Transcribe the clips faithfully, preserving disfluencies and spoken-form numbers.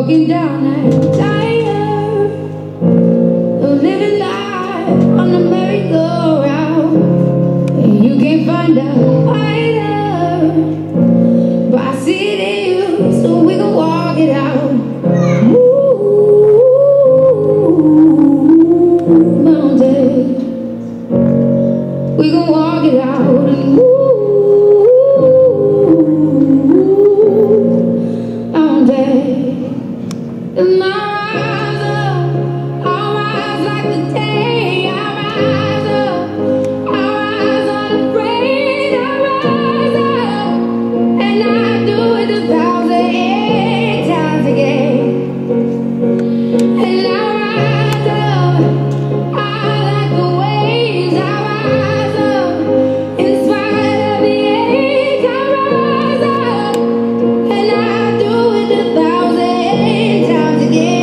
walking down that tire, living life on the merry-go-round. You can't find a fighter, but I see it in you, so we can walk it out. Ooh, mountain, we can walk it out. And ooh, and I rise up, I rise like the day. I rise up, I rise unafraid. I rise up, and I do it a thousand times again. And I rise up, I like the waves. I rise up, in spite of the age. I rise up, and I do it a thousand times again.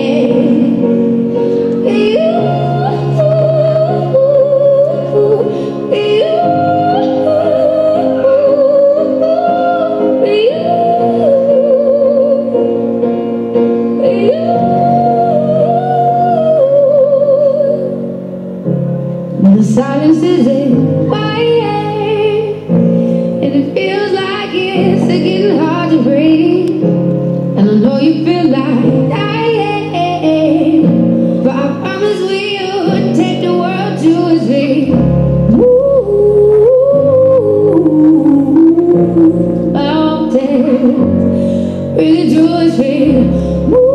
The silence is in quiet, and it feels like it's getting hard to breathe. And I know you feel like dying, but I promise we would take the world to its feet. Ooh, mountains, really to its feet. Ooh.